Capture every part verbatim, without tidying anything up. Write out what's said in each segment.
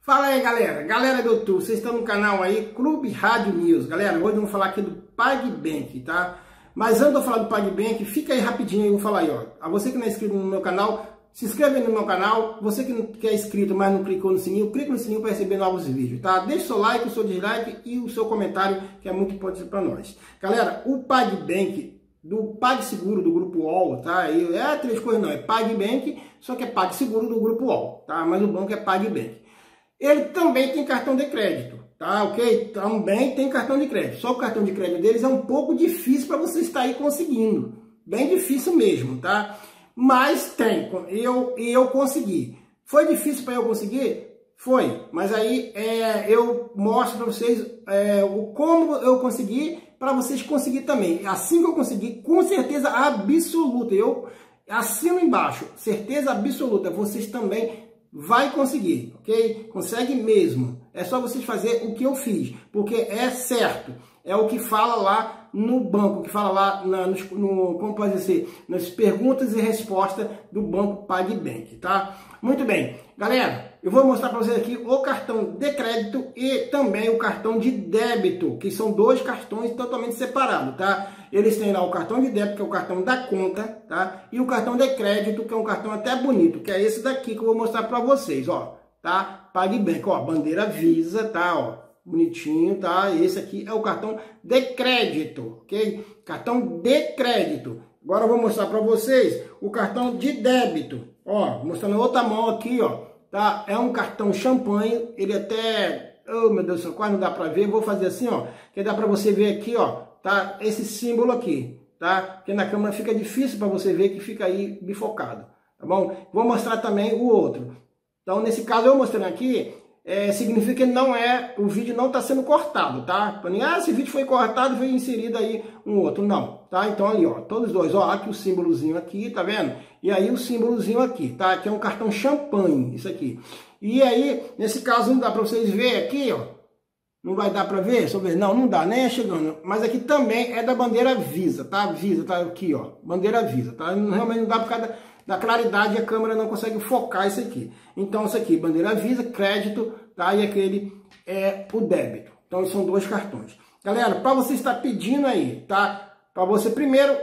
Fala aí, galera, galera do YouTube, vocês estão no canal aí, Clube Rádio News. Galera, hoje vamos falar aqui do PagBank, tá? Mas antes de eu falar do PagBank, fica aí rapidinho, eu vou falar aí, ó. A você que não é inscrito no meu canal, se inscreve aí no meu canal. Você que não é inscrito, mas não clicou no sininho, clica no sininho para receber novos vídeos, tá? Deixa o seu like, o seu dislike e o seu comentário, que é muito importante para nós. Galera, o PagBank do PagSeguro do Grupo U O L, tá? E é três coisas não, é PagBank, só que é PagSeguro do Grupo U O L, tá? Mas o banco é PagBank. Ele também tem cartão de crédito, tá? Ok? Também tem cartão de crédito. Só que o cartão de crédito deles é um pouco difícil para você estar aí conseguindo. Bem difícil mesmo, tá? Mas tem. E eu, eu consegui. Foi difícil para eu conseguir? Foi. Mas aí é, eu mostro para vocês é, o como eu consegui para vocês conseguirem também. Assim que eu consegui, com certeza absoluta. Eu assino embaixo. Certeza absoluta. Vocês também vai conseguir, ok? Consegue mesmo. É só vocês fazer o que eu fiz, porque é certo. É o que fala lá no banco, que fala lá na, no, no, como pode ser, nas perguntas e respostas do banco PagBank, tá? Muito bem. Galera, eu vou mostrar para vocês aqui o cartão de crédito e também o cartão de débito, que são dois cartões totalmente separados, tá? Eles têm lá o cartão de débito, que é o cartão da conta, tá? E o cartão de crédito, que é um cartão até bonito, que é esse daqui que eu vou mostrar para vocês, ó, tá? PagBank, ó, bandeira Visa, tá, ó, bonitinho, tá? Esse aqui é o cartão de crédito, ok? Cartão de crédito. Agora eu vou mostrar para vocês o cartão de débito, ó, mostrando a outra mão aqui, ó, tá? É um cartão champanhe, ele até, oh meu Deus do céu, quase não dá para ver, vou fazer assim, ó, que dá para você ver aqui, ó, tá? Esse símbolo aqui, tá? Porque na câmera fica difícil para você ver, que fica aí bifocado, tá bom? Vou mostrar também o outro. Então, nesse caso, eu mostrando aqui, é, significa que não é, o vídeo não está sendo cortado, tá? Para ninguém, ah, esse vídeo foi cortado e foi inserido aí um outro. Não, tá? Então, ali, ó, todos dois, ó, aqui o símbolozinho aqui, tá vendo? E aí o símbolozinho aqui, tá? Que é um cartão champanhe, isso aqui. E aí, nesse caso, não dá para vocês verem aqui, ó. Não vai dar para ver? Só ver. Não, não dá, nem é chegando. Mas aqui também é da bandeira Visa, tá? Visa, tá aqui, ó. Bandeira Visa, tá? Realmente não dá por causa da claridade, a câmera não consegue focar isso aqui. Então, isso aqui, bandeira Visa, crédito, tá? E aquele é o débito. Então, são dois cartões. Galera, para você estar pedindo aí, tá? Para você primeiro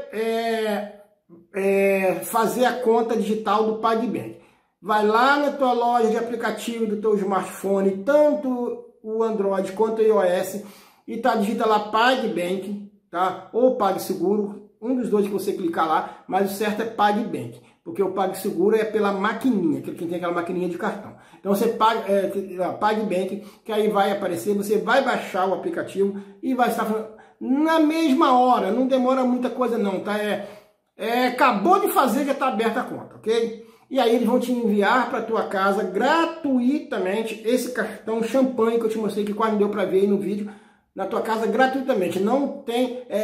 é, é, fazer a conta digital do PagBank. Vai lá na tua loja de aplicativo do teu smartphone, tanto o Android quanto o iOS, e tá, digita lá PagBank, tá? Ou PagSeguro, um dos dois que você clicar lá, mas o certo é PagBank, porque o PagSeguro é pela maquininha, que tem aquela maquininha de cartão. Então você paga, é, PagBank, que aí vai aparecer, você vai baixar o aplicativo e vai estar falando na mesma hora, não demora muita coisa não, tá? É, é, acabou de fazer, já está aberta a conta, ok? E aí eles vão te enviar para tua casa gratuitamente esse cartão champanhe que eu te mostrei, que quase não deu para ver aí no vídeo, na tua casa gratuitamente. Não tem, é,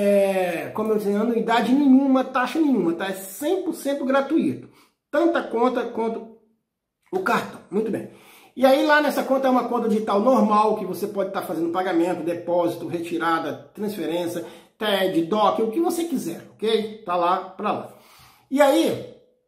é, como eu disse, anuidade nenhuma, taxa nenhuma, tá? É cem por cento gratuito. Tanto a conta quanto o cartão. Muito bem. E aí lá nessa conta é uma conta digital normal, que você pode estar fazendo pagamento, depósito, retirada, transferência, T E D, D O C, o que você quiser, ok? Tá lá para lá. E aí...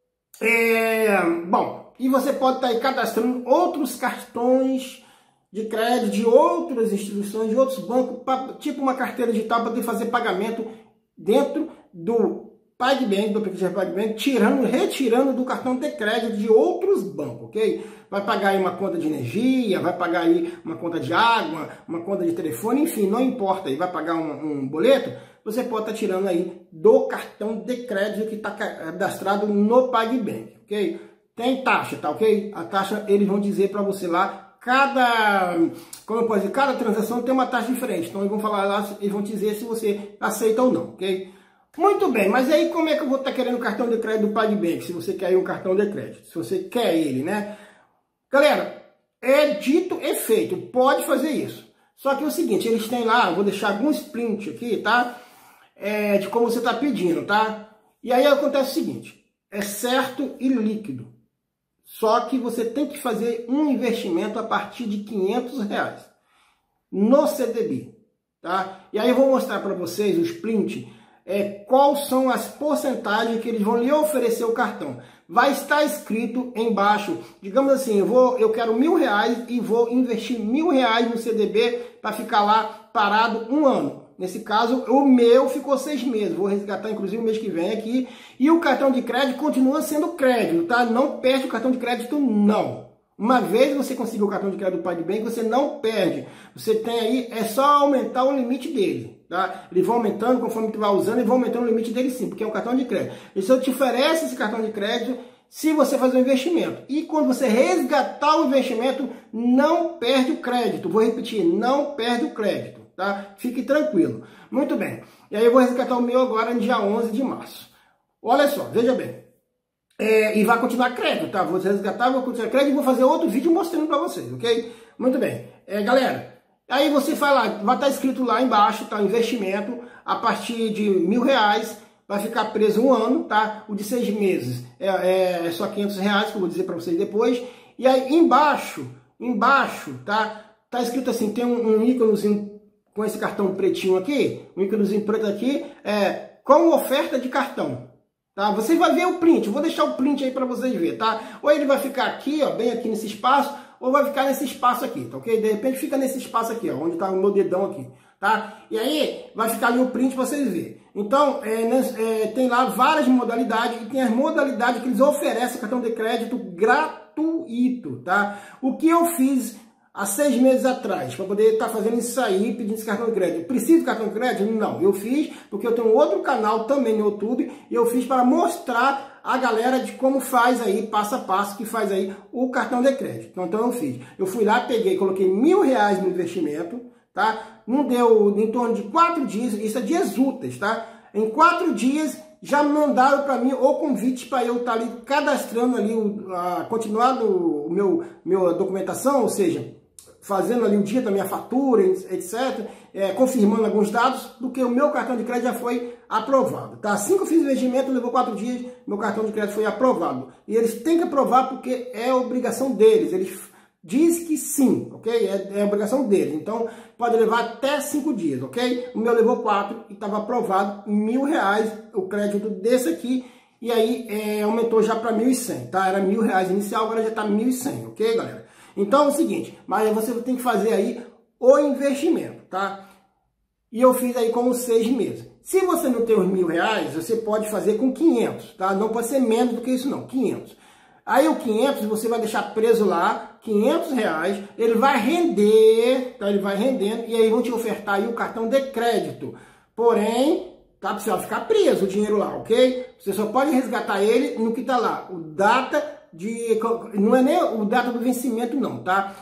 É, bom, e você pode estar aí cadastrando outros cartões de crédito de outras instituições, de outros bancos, pra, tipo uma carteira digital para poder fazer pagamento dentro do PagBank, do aplicativo PagBank, tirando, retirando do cartão de crédito de outros bancos, ok? Vai pagar aí uma conta de energia, vai pagar aí uma conta de água, uma conta de telefone, enfim, não importa, aí vai pagar um, um boleto, você pode estar tirando aí do cartão de crédito que está cadastrado no PagBank, ok? Tem taxa, tá ok? A taxa, eles vão dizer para você lá, cada, como eu posso dizer, cada transação tem uma taxa diferente, então eles vão falar lá, eles vão dizer se você aceita ou não, ok? Muito bem, mas aí como é que eu vou estar querendo o cartão de crédito do PagBank, se você quer aí um cartão de crédito, se você quer ele, né? Galera, é dito e feito, pode fazer isso. Só que é o seguinte, eles têm lá, vou deixar alguns prints aqui, tá? É, de como você está pedindo, tá? E aí acontece o seguinte, é certo e líquido. Só que você tem que fazer um investimento a partir de quinhentos reais no C D B, tá? E aí eu vou mostrar para vocês os prints é, quais são as porcentagens que eles vão lhe oferecer o cartão. Vai estar escrito embaixo, digamos assim, eu, vou, eu quero mil reais e vou investir mil reais no C D B para ficar lá parado um ano. Nesse caso, o meu ficou seis meses, vou resgatar inclusive o mês que vem aqui. E o cartão de crédito continua sendo crédito, tá? Não perde o cartão de crédito, não. Uma vez você conseguiu o cartão de crédito do PagBank, você não perde. Você tem aí, é só aumentar o limite dele, tá? Eles vão aumentando conforme tu vai usando e vão aumentando o limite dele sim, porque é um cartão de crédito. E se eu te oferece esse cartão de crédito, se você fazer um investimento. E quando você resgatar o investimento, não perde o crédito. Vou repetir, não perde o crédito, tá? Fique tranquilo. Muito bem. E aí eu vou resgatar o meu agora no dia onze de março. Olha só, veja bem. É, e vai continuar crédito, tá? Vou resgatar, vou continuar crédito e vou fazer outro vídeo mostrando para vocês, ok? Muito bem. É, galera, aí você vai lá, vai estar escrito lá embaixo, tá? Investimento a partir de mil reais, vai ficar preso um ano, tá? O de seis meses é, é só quinhentos reais, que eu vou dizer para vocês depois. E aí embaixo, embaixo, tá? Tá escrito assim, tem um, um íconezinho com esse cartão pretinho aqui, um íconezinho preto aqui, é, com oferta de cartão. Tá? Você vai ver o print, eu vou deixar o print aí para vocês verem, tá? Ou ele vai ficar aqui, ó, bem aqui nesse espaço, ou vai ficar nesse espaço aqui, tá ok? De repente fica nesse espaço aqui, ó, onde tá o meu dedão aqui, tá? E aí vai ficar ali o print para vocês verem. Então, é, é, tem lá várias modalidades, e tem as modalidades que eles oferecem cartão de crédito gratuito, tá? O que eu fiz há seis meses atrás, para poder estar tá fazendo isso aí, pedindo esse cartão de crédito. Preciso de cartão de crédito? Não. Eu fiz porque eu tenho outro canal também no YouTube e eu fiz para mostrar a galera de como faz aí, passo a passo, que faz aí o cartão de crédito. Então, então eu fiz. Eu fui lá, peguei, coloquei mil reais no investimento, tá? Não deu em torno de quatro dias, isso é dias úteis, tá? Em quatro dias já mandaram para mim o convite para eu estar tá ali cadastrando ali, a, continuando o meu, meu documentação, ou seja, fazendo ali o dia da minha fatura, etcétera, é, confirmando alguns dados, porque o meu cartão de crédito já foi aprovado. Tá? Assim que eu fiz o investimento, levou quatro dias, meu cartão de crédito foi aprovado. E eles têm que aprovar porque é obrigação deles. Eles dizem que sim, ok? É, é obrigação deles. Então, pode levar até cinco dias, ok? O meu levou quatro e estava aprovado, mil reais o crédito desse aqui. E aí, é, aumentou já para mil e cem, tá? Era mil reais inicial, agora já está mil e cem, ok, galera? Então é o seguinte, mas você tem que fazer aí o investimento, tá? E eu fiz aí com seis meses. Se você não tem os mil reais, você pode fazer com quinhentos, tá? Não pode ser menos do que isso não, quinhentos. Aí o quinhentos você vai deixar preso lá, quinhentos reais, ele vai render, tá? Ele vai rendendo e aí vão te ofertar aí o cartão de crédito. Porém, tá? Você vai ficar preso o dinheiro lá, ok? Você só pode resgatar ele no que tá lá, o data de, não é nem o data do vencimento não, tá?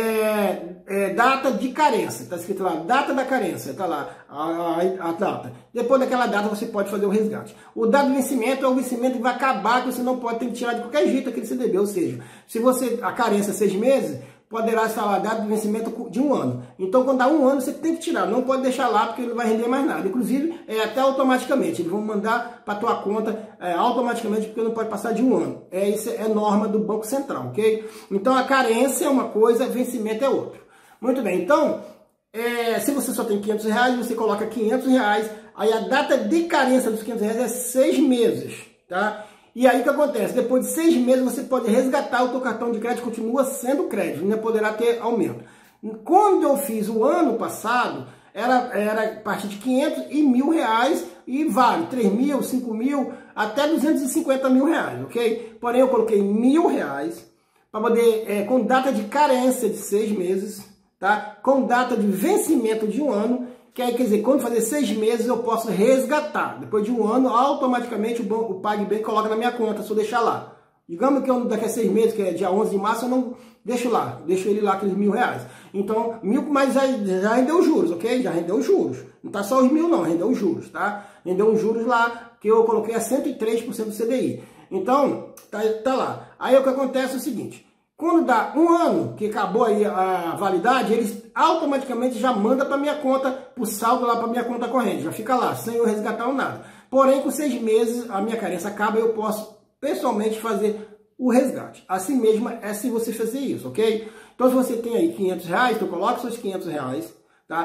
É, é data de carência, tá escrito lá, data da carência, tá lá, a, a, a data. Depois daquela data você pode fazer o resgate. O data do vencimento é o vencimento que vai acabar, que você não pode ter que tirar de qualquer jeito aquele C D B, ou seja, se você, a carência é seis meses, poderá estar lá data de vencimento de um ano. Então, quando dá um ano, você tem que tirar. Não pode deixar lá, porque ele não vai render mais nada. Inclusive, é até automaticamente. Eles vão mandar para a tua conta é, automaticamente, porque não pode passar de um ano. É, isso é norma do Banco Central, ok? Então, a carência é uma coisa, vencimento é outra. Muito bem. Então, é, se você só tem quinhentos reais, você coloca quinhentos reais. Aí, a data de carência dos quinhentos reais é seis meses, tá? E aí o que acontece? Depois de seis meses você pode resgatar o teu cartão de crédito, continua sendo crédito, ainda poderá ter aumento. Quando eu fiz o ano passado, era, era a partir de quinhentos e mil reais e vale três mil, cinco mil, até duzentos e cinquenta mil reais, ok? Porém eu coloquei mil reais para poder, é, com data de carência de seis meses, tá? Com data de vencimento de um ano. Que aí, quer dizer, quando fazer seis meses eu posso resgatar. Depois de um ano, automaticamente o, o PagBank coloca na minha conta, se eu deixar lá. Digamos que eu, daqui a seis meses, que é dia onze de março, eu não deixo lá. Deixo ele lá, aqueles mil reais. Então, mil, mas já, já rendeu os juros, ok? Já rendeu os juros. Não tá só os mil não, rendeu os juros, tá? Rendeu os juros lá, que eu coloquei a cento e três por cento do C D I. Então, tá, tá lá. Aí o que acontece é o seguinte. Quando dá um ano, que acabou aí a validade, eles automaticamente já mandam para minha conta, para o saldo lá para minha conta corrente. Já fica lá, sem eu resgatar ou nada. Porém, com seis meses, a minha carência acaba e eu posso pessoalmente fazer o resgate. Assim mesmo é se você fazer isso, ok? Então, se você tem aí quinhentos reais, tu coloca seus quinhentos reais, tá?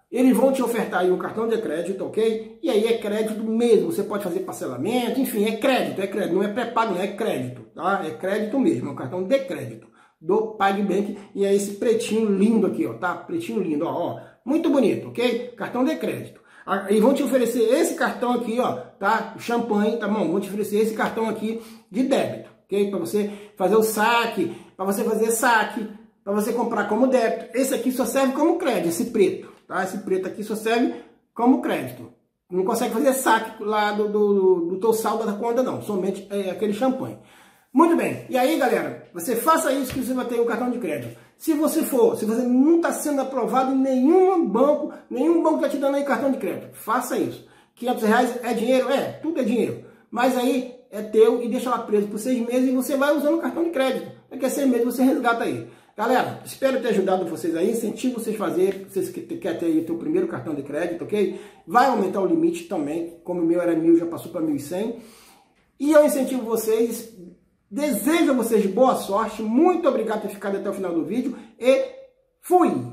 eles vão te ofertar aí um cartão de crédito, ok? E aí é crédito mesmo, você pode fazer parcelamento, enfim, é crédito, é crédito, não é pré-pago, não é crédito, tá? É crédito mesmo, é um cartão de crédito do PagBank, e é esse pretinho lindo aqui, ó, tá? Pretinho lindo, ó, ó, muito bonito, ok? Cartão de crédito. E vão te oferecer esse cartão aqui, ó, tá? Champanhe, tá bom? Vão te oferecer esse cartão aqui de débito, ok? Para você fazer o saque, para você fazer saque, para você comprar como débito. Esse aqui só serve como crédito, esse preto. Tá? Esse preto aqui só serve como crédito. Não consegue fazer saque lá do, do, do teu saldo da conta, não. Somente é, aquele champanhe. Muito bem. E aí, galera, você faça isso que você vai ter um cartão de crédito. Se você for, se você não está sendo aprovado em nenhum banco, nenhum banco está te dando aí cartão de crédito, faça isso. quinhentos reais é dinheiro? É, tudo é dinheiro. Mas aí é teu e deixa lá preso por seis meses e você vai usando o cartão de crédito. Daqui a seis meses você resgata aí. Galera, espero ter ajudado vocês aí, incentivo vocês a fazer, vocês que querem ter aí o teu primeiro cartão de crédito, ok? Vai aumentar o limite também, como o meu era mil, já passou para mil e cem. E eu incentivo vocês, desejo a vocês boa sorte, muito obrigado por ter ficado até o final do vídeo e fui!